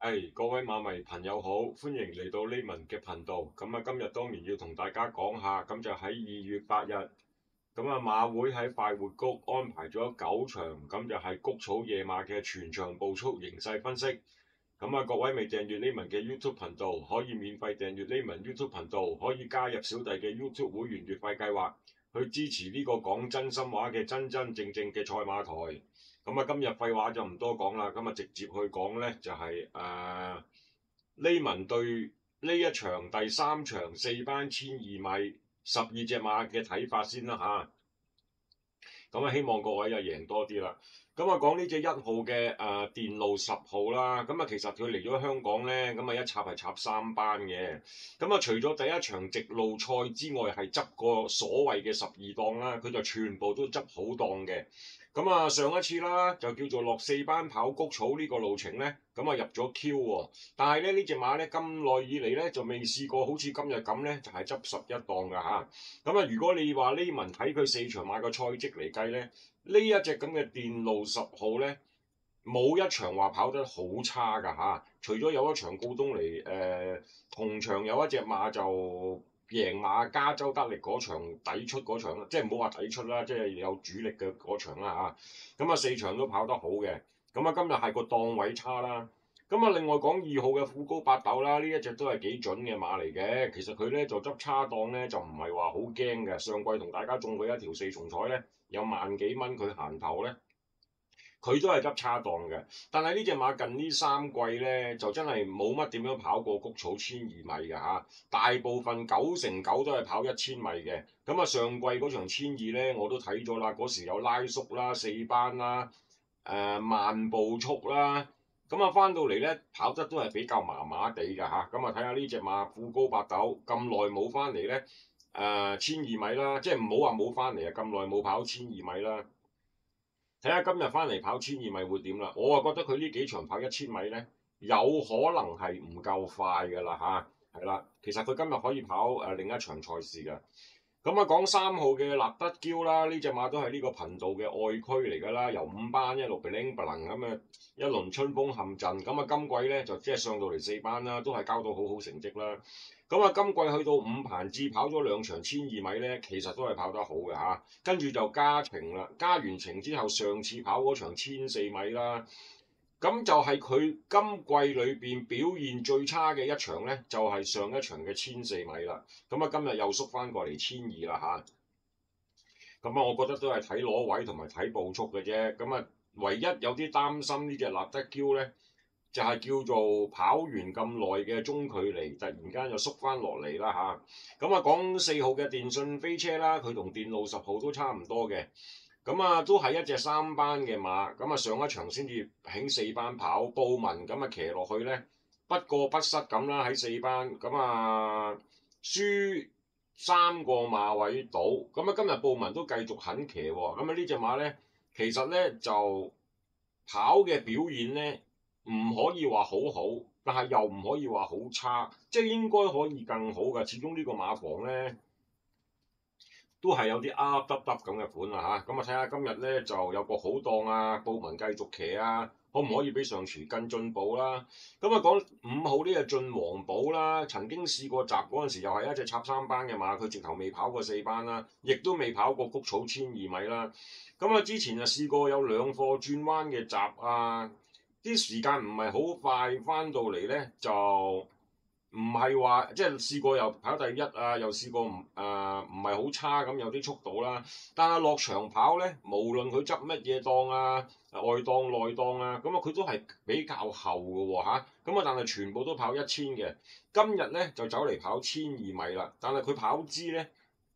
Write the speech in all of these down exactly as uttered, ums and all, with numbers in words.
係各位馬迷朋友好，歡迎嚟到 Layman 嘅頻道。咁啊，今日當然要同大家講下，咁就喺二月八日，咁啊馬會喺快活谷安排咗九場，咁就係谷草野馬嘅全場步速形勢分析。咁啊，各位未訂閱 Layman 嘅 YouTube 頻道，可以免費訂閱 Layman YouTube 頻道，可以加入小弟嘅 YouTube 會員月費計劃，去支持呢個講真心話嘅真真正正嘅賽馬台。咁啊，今日廢話就唔多講啦，咁啊直接去講咧就係誒 Layman對呢一場第三場四班千二米十二隻馬嘅睇法先啦吓，咁啊希望各位又贏多啲啦。咁啊講呢隻一號嘅誒、呃、電路十號啦，咁啊其實佢嚟咗香港咧，咁啊一插係插三班嘅。咁啊除咗第一場直路賽之外，係執過所謂嘅十二檔啦，佢就全部都執好檔嘅。咁啊上一次啦，就叫做落四班跑谷草呢個路程咧，咁啊入咗 Q 喎。但係咧呢隻馬咧咁耐以嚟咧就未試過好似今日咁咧，就係執十一檔㗎嚇。咁啊如果你話Layman睇佢四場馬個賽績嚟計咧，呢一隻咁嘅電路十號咧，冇一場話跑得好差㗎嚇。除咗有一場告東尼誒、呃、同場有一隻馬就贏馬加州得力嗰場抵出嗰場啦，即係唔好話抵出啦，即係有主力嘅嗰場啦嚇。咁啊四場都跑得好嘅，咁啊今日係個檔位差啦。咁啊另外講二號嘅富高八斗啦，呢一隻都係幾準嘅馬嚟嘅。其實佢咧就執差檔咧就唔係話好驚嘅。上季同大家中佢一條四重彩咧，有萬幾蚊佢閒頭咧。佢都係執差檔嘅，但係呢隻馬近呢三季咧就真係冇乜點樣跑過谷草千二米嘅嚇，大部分九成九都係跑一千米嘅。咁啊上季嗰場千二咧我都睇咗啦，嗰時有拉縮啦、四班啦、誒、呃、慢步速啦，咁啊翻到嚟咧跑得都係比較麻麻地㗎嚇。咁啊睇下呢隻馬富高八斗咁耐冇翻嚟咧，誒千二米啦，即係唔好話冇翻嚟啊，咁耐冇跑千二米啦。睇下今日翻嚟跑千二米會點啦，我啊覺得佢呢幾場跑一千米咧，有可能係唔夠快㗎啦吓，係啦，其實佢今日可以跑誒、呃、另一場賽事㗎。咁啊講三號嘅立德嬌啦，呢隻馬都係呢個頻道嘅愛駒嚟㗎啦，由五班一路 bling bling 咁啊一輪春風陷陣，咁啊今季咧就即係上到嚟四班啦，都係交到好好成績啦。咁啊今季去到五盤至跑咗兩場千二米咧，其實都係跑得好嘅嚇，跟住就加程啦，加完程之後上次跑嗰場千四米啦。咁就係佢今季裏邊表現最差嘅一場咧，就係、是、上一場嘅千四米啦。咁啊，今日又縮翻過嚟千二啦嚇。咁啊，我覺得都係睇攞位同埋睇步速嘅啫。咁啊，唯一有啲擔心呢隻立德嬌咧，就係、是、叫做跑完咁耐嘅中距離，突然間又縮翻落嚟啦嚇。咁啊，講四號嘅電訊飛車啦，佢同電路十號都差唔多嘅。咁啊，都係一隻三班嘅馬，咁啊上一場先至喺四班跑，布文咁啊騎落去咧，不過不失咁啦喺四班，咁啊輸三個馬位到，咁啊今日布文都繼續肯騎喎，咁啊呢隻馬咧其實咧就跑嘅表現咧唔可以話好好，但係又唔可以話好差，即係應該可以更好㗎，始終呢個馬房咧。都係有啲噏耷耷咁嘅款啊嚇，咁啊睇下今日咧就有個好檔啊，布文繼續騎啊，可唔可以比上廚更進步啦？咁啊講五號呢隻晉皇寶啦，曾經試過集嗰陣時又係一隻插三班嘅馬，佢直頭未跑過四班啦，亦都未跑過谷草千二米啦。咁啊之前就試過有兩課轉彎嘅集啊，啲時間唔係好快，翻到嚟咧就。唔係話即係試過又跑第一啊，又試過唔誒唔係好差咁有啲速度啦。但係落場跑咧，無論佢執乜嘢檔啊，外檔內檔啊，咁啊佢都係比較後嘅喎嚇。咁啊但係全部都跑一千嘅。今日咧就走嚟跑千二米啦，但係佢跑姿咧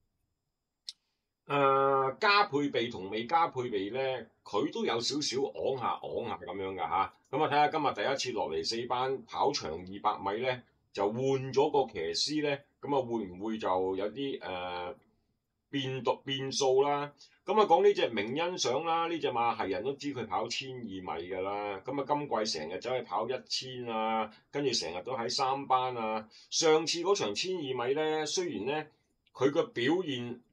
誒加配備同未加配備咧，佢都有少少昂下昂下咁樣㗎嚇。咁啊睇下今日第一次落嚟四班跑長二百米咧。就換咗個騎師咧，咁啊會唔會就有啲誒、呃、變讀變數啦？咁啊講呢隻明欣賞啦，呢隻馬係人都知佢跑千二米㗎啦。咁啊今季成日走去跑一千啊，跟住成日都喺三班啊。上次嗰場千二米咧，雖然咧佢個表現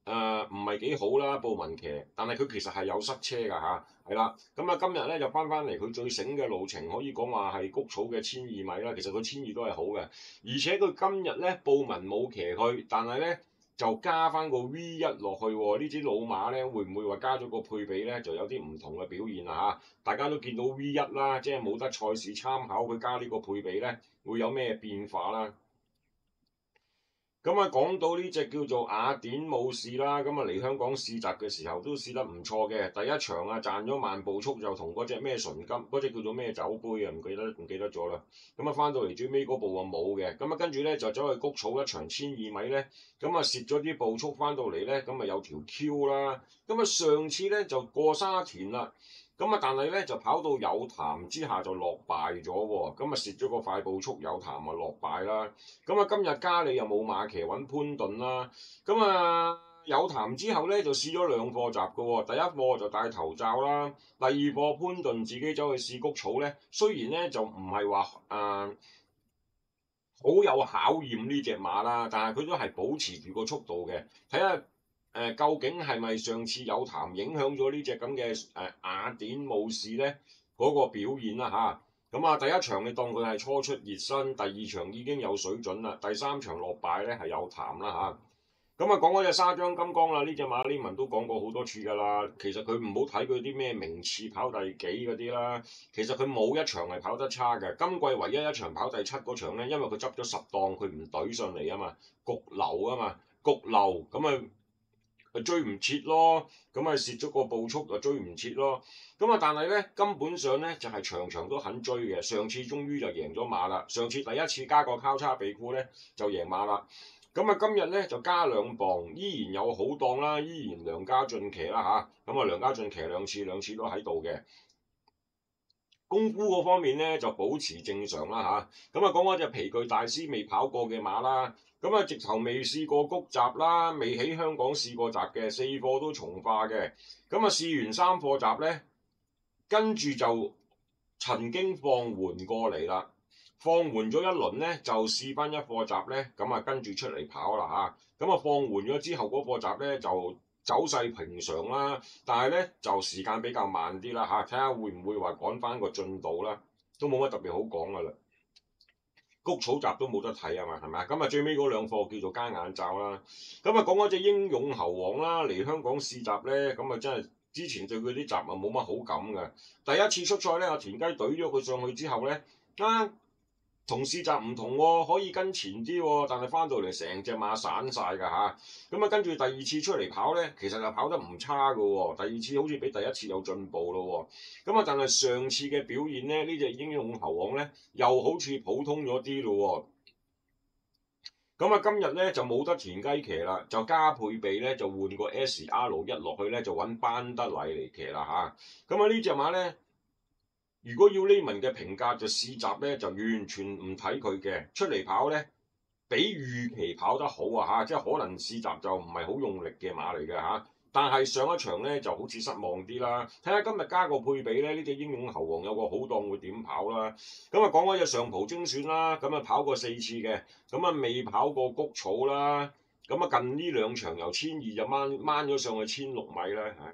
誒唔係幾好啦，布文騎，但係佢其實係有塞車㗎嚇，係啦。咁啊今日咧就翻翻嚟佢最醒嘅路程，可以講話係谷草嘅千二米啦。其實佢千二都係好嘅，而且佢今日咧布文冇騎佢，但係咧就加翻個 V 一落去喎。呢支老馬咧會唔會話加咗個配備咧就有啲唔同嘅表現啦嚇？大家都見到 V 一啦，即係冇得賽事參考，佢加呢個配備咧會有咩變化啦？咁啊，講到呢隻叫做雅典武士啦，咁啊嚟香港試閘嘅時候都試得唔錯嘅。第一場啊賺咗慢步速，就同嗰隻咩純金，嗰隻叫做咩酒杯啊，唔記得唔記得咗啦。咁啊翻到嚟最尾嗰步啊冇嘅，咁啊跟住咧就走去谷草一場千二米咧，咁啊蝕咗啲步速翻到嚟咧，咁啊有條 Q 啦。咁啊上次咧就過沙田啦。咁啊，但係咧就跑到有潭之下就落敗咗喎，咁啊蝕咗個快步速，有潭啊落敗啦。咁啊今日加里又冇馬騎揾潘頓啦，咁啊有潭之後咧就試咗兩課閘嘅喎，第一課就戴頭罩啦，第二課潘頓自己走去試谷草咧，雖然咧就唔係話誒好有考驗呢隻馬啦，但係佢都係保持住個速度嘅，睇下。誒、呃、究竟係咪上次有談影響咗呢隻咁嘅誒雅典武士咧嗰、那個表現啦吓，咁啊第一場你當佢係初出熱身，第二場已經有水準啦，第三場落敗咧係有談啦吓，咁啊講嗰隻沙張金剛啦，呢隻馬呢文都講過好多次㗎啦，其實佢唔好睇佢啲咩名次跑第幾嗰啲啦，其實佢冇一場係跑得差嘅，今季唯一一場跑第七嗰場咧，因為佢執咗十檔，佢唔懟上嚟啊嘛，焗流啊嘛，焗流咁啊。追唔切咯，咁啊蝕咗個步速就追唔切咯，咁啊但係咧根本上咧就係、是、場場都肯追嘅，上次終於就贏咗馬啦，上次第一次加個交叉鼻箍咧就贏馬啦，咁啊今日咧就加兩磅，依然有好檔啦，依然梁家俊騎啦吓，咁啊梁家俊騎兩次，兩次都喺度嘅。功夫嗰方面咧就保持正常啦吓，咁啊講嗰隻皮具大師未跑過嘅馬啦，咁啊直頭未試過谷閘啦，未喺香港試過閘嘅，四課都從化嘅，咁啊試完三課閘咧，跟住就曾經放緩過嚟啦，放緩咗一輪咧就試翻一課閘咧，咁啊跟住出嚟跑啦吓，咁啊放緩咗之後嗰課閘咧就。走勢平常啦，但係咧就時間比較慢啲啦嚇，睇下會唔會話趕翻個進度啦，都冇乜特別好講噶啦。谷草集都冇得睇啊嘛，係咪啊？咁啊最尾嗰兩課叫做加眼罩啦。咁啊講嗰隻英勇猴王啦，嚟香港試集咧，咁啊真係之前對佢啲集啊冇乜好感嘅。第一次出賽咧，阿田雞懟咗佢上去之後咧，啊〜同試閘唔同喎、哦，可以跟前啲喎、哦，但係翻到嚟成隻馬散晒㗎吓，咁啊跟住第二次出嚟跑咧，其實就跑得唔差㗎喎、哦，第二次好似比第一次有進步咯喎，咁啊但係上次嘅表現咧，呢隻英勇猴王咧又好似普通咗啲咯喎，咁啊今日咧就冇得田雞騎啦，就加配備咧就換個 S R 一落去咧就揾班德禮嚟騎啦吓，咁啊呢隻馬咧。如果要呢文嘅評價就試閘咧，就完全唔睇佢嘅出嚟跑咧，比預期跑得好啊嚇！即係可能試閘就唔係好用力嘅馬嚟嘅嚇，但係上一場咧就好似失望啲啦。睇下今日加個配備咧，呢隻英勇猴王有個好檔會點跑啦？咁啊講嗰隻上葡精選啦，咁啊跑過四次嘅，咁啊未跑過谷草啦，咁啊近呢兩場由千二就掹掹咗上去千六米咧，唉。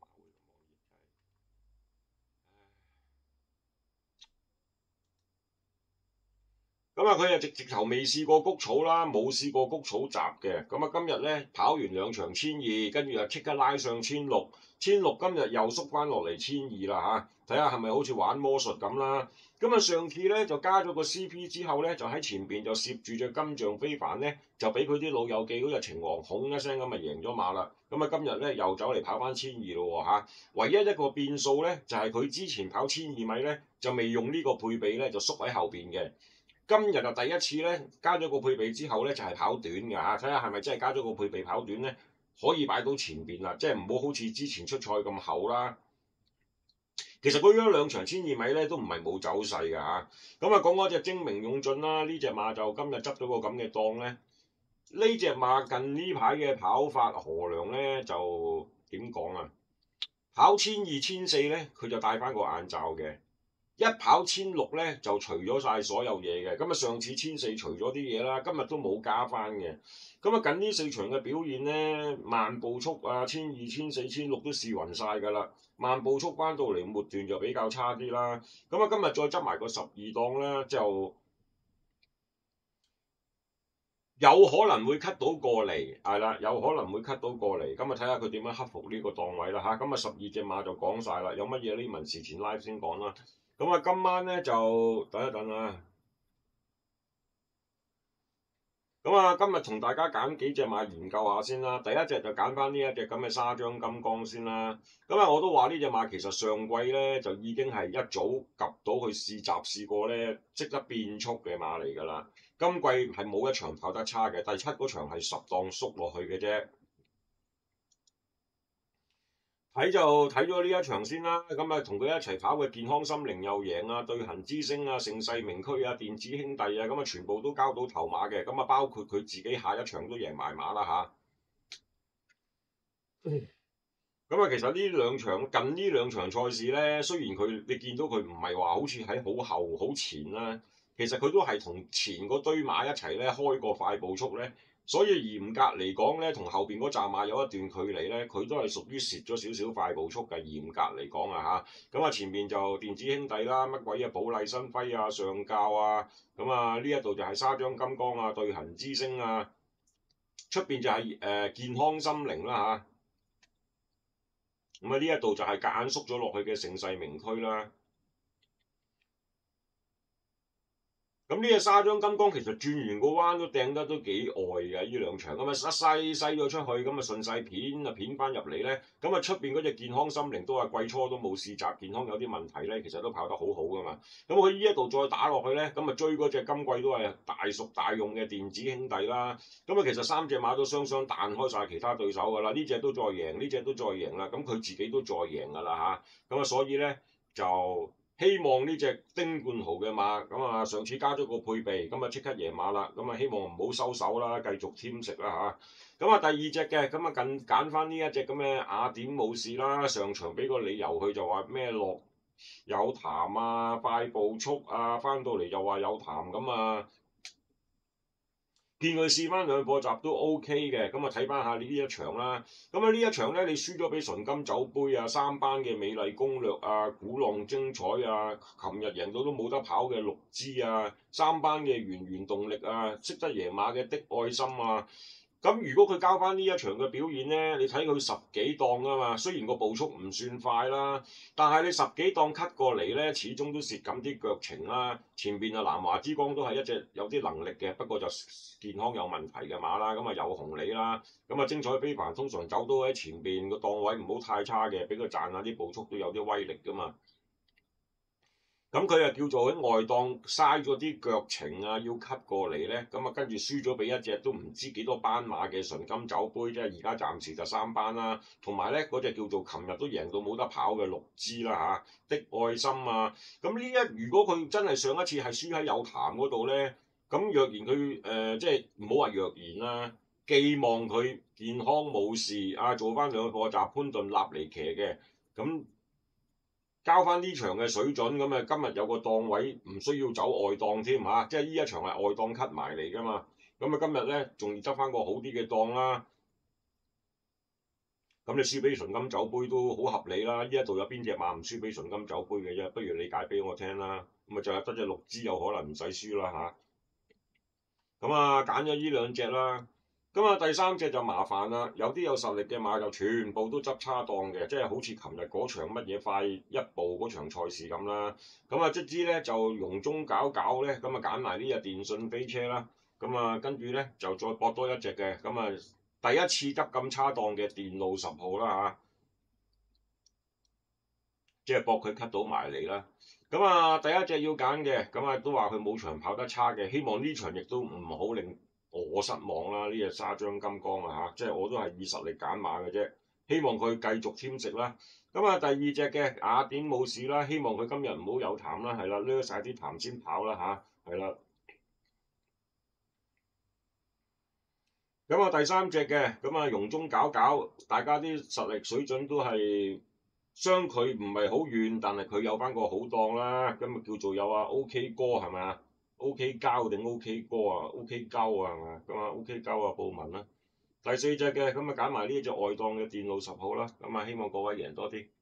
咁啊，佢又直直頭未試過谷草啦，冇試過谷草閘嘅。咁啊，今日咧跑完兩場千二，跟住又即刻拉上千六，千六今日又縮翻落嚟千二啦嚇。睇下係咪好似玩魔術咁啦？咁啊，上次咧就加咗個 C P 之後咧，就喺前邊就攝住隻金像非凡咧，就俾佢啲老友記嗰隻情王恐一聲咁啊贏咗馬啦。咁啊，今日咧又走嚟跑翻千二咯喎嚇。唯一一個變數咧，就係、是、佢之前跑千二米咧，就未用呢個配備咧，就縮喺後邊嘅。今日就第一次咧，加咗個配備之後咧，就係、是、跑短㗎嚇，睇下係咪真係加咗個配備跑短咧，可以擺到前邊啦，即係唔好好似之前出賽咁厚啦。其實佢嗰兩場千二米咧都唔係冇走勢㗎嚇。咁啊講嗰隻精明勇進啦，呢隻馬就今日執咗個咁嘅檔咧。呢隻馬近呢排嘅跑法何良咧就點講啊？跑千二千四咧，佢就戴翻個眼罩嘅。 一跑千六咧就除咗晒所有嘢嘅，咁啊上次千四除咗啲嘢啦，今日都冇加翻嘅。咁啊近呢四場嘅表現咧，慢步速啊，千二、千四、千六都試勻晒㗎啦。慢步速翻到嚟末段就比較差啲啦。咁啊今日再執埋個十二檔咧，就有可能會 cut 到過嚟，係啦，有可能會 cut 到過嚟。咁啊睇下佢點樣克服呢個檔位啦嚇。咁啊十二隻馬就講晒啦，有乜嘢呢？文事前 live 先講啦。咁啊今晚咧就等一等啊。咁啊，今日同大家揀幾隻馬研究下先啦。第一隻就揀翻呢一隻咁嘅沙張金剛先啦。咁啊，我都話呢隻馬其實上季咧就已經係一早及到去試閘試過咧，識得變速嘅馬嚟㗎啦。今季係冇一場跑得差嘅，第七嗰場係十檔縮落去嘅啫。睇就睇咗呢一場先啦，咁啊同佢一齊跑嘅健康心靈又贏啊，對行之星啊、盛世名區啊、電子兄弟啊，咁啊全部都交到頭馬嘅，咁啊包括佢自己下一場都贏埋馬啦吓。咁啊，其實呢兩場近呢兩場賽事咧，雖然佢你見到佢唔係話好似喺好後好前啦，其實佢都係同前嗰堆馬一齊咧開個快步速咧。所以嚴格嚟講咧，同後邊嗰紮馬有一段距離咧，佢都係屬於蝕咗少少快步速嘅。嚴格嚟講啊嚇，咁啊前面就電子兄弟啦，乜鬼啊寶麗新輝啊、上教啊，咁啊呢一度就係沙張金剛啊、對行之星啊，出邊就係、是、誒、呃、健康心靈啦嚇，咁啊呢一度就係夾硬縮咗落去嘅盛世名區啦。咁呢隻沙張金剛其實轉完個彎都掟得都幾外嘅呢兩場，咁啊一西西咗出去，咁啊順勢片啊片翻入嚟咧，咁啊出邊嗰隻健康心靈都話季初都冇試閘，健康有啲問題咧，其實都跑得好好噶嘛。咁佢呢一度再打落去咧，咁啊追嗰隻今季都係大熟大用嘅電子兄弟啦。咁啊其實三隻馬都雙雙彈開晒其他對手噶啦，呢隻都再贏，呢隻都再贏啦，咁佢自己都再贏噶啦吓，咁啊所以咧就。希望呢隻丁冠豪嘅馬，咁啊上次加咗個配備，咁啊即刻贏馬啦，咁啊希望唔好收手啦，繼續添食啦嚇。咁啊第二隻嘅，咁啊近揀翻呢一隻咁嘅雅典武士啦，上場俾個理由佢就話咩落有痰啊，快步速啊，翻到嚟又話有痰咁啊。見佢試翻兩課集都 O K 嘅，咁啊睇翻下呢一場啦。咁啊呢一場咧，你輸咗俾純金酒杯啊，三班嘅美麗攻略啊，鼓浪精彩啊，琴日贏到都冇得跑嘅六支啊，三班嘅源源動力啊，識得贏馬嘅的，的愛心啊。咁如果佢交翻呢一場嘅表現咧，你睇佢十幾檔啊嘛，雖然個步速唔算快啦，但係你十幾檔 cut 過嚟咧，始終都蝕緊啲腳程啦。前邊啊南華之光都係一隻有啲能力嘅，不過就健康有問題嘅馬啦。咁啊有紅利啦，咁啊精彩非凡通常走都喺前邊個檔位唔好太差嘅，俾佢賺下啲步速都有啲威力噶嘛。咁佢又叫做喺外檔嘥咗啲腳程啊，要 cut 過嚟咧，咁啊跟住輸咗俾一隻都唔知幾多班馬嘅純金酒杯啫，而家暫時就三班啦。同埋咧嗰隻叫做琴日都贏到冇得跑嘅六支啦嚇，的愛心啊。咁呢一如果佢真係上一次係輸喺有談嗰度咧，咁若然佢誒、呃、即係唔好話若然啦，寄望佢健康冇事啊，做翻兩個課閘潘頓立嚟騎嘅咁。交翻呢場嘅水準咁啊，今日有個檔位唔需要走外檔添嚇，即係呢一場係外檔 cut 埋嚟噶嘛。咁啊今日咧仲要執翻個好啲嘅檔啦。咁你輸俾純金酒杯都好合理啦。呢一度有邊隻馬唔輸俾純金酒杯嘅啫？不如你解俾我聽啦。咁啊就係得隻六支有可能唔使輸啦吓，咁啊揀咗呢兩隻啦。咁啊第三隻就麻煩啦，有啲有實力嘅馬就全部都執叉檔嘅，即係好似琴日嗰場乜嘢快一步嗰場賽事咁啦。咁啊卒之咧就容中搞搞咧，咁啊揀埋呢隻電訊飛車啦。咁啊跟住咧就再搏多一隻嘅，咁啊第一次執咁叉檔嘅電路十號啦嚇，即係搏佢 cut 到埋嚟啦。咁啊第一隻要揀嘅，咁啊都話佢冇場跑得差嘅，希望呢場亦都唔好令我失望啦！呢隻沙張金剛啊嚇，即係我都係以實力揀馬嘅啫，希望佢繼續添食啦。咁啊，第二隻嘅雅典武士啦，希望佢今日唔好有痰啦，係啦，掠晒啲痰先跑啦吓，係啦。咁啊，第三隻嘅咁啊，容中搞搞，大家啲實力水準都係相距唔係好遠，但係佢有翻個好檔啦，咁啊叫做有啊 OK 哥係咪啊 ？OK 膠定 OK 哥啊？OK 膠啊係咪？咁啊 OK 膠啊報文啦。第四隻嘅咁啊揀埋呢一隻外檔嘅電路十號啦，咁啊希望各位贏多啲。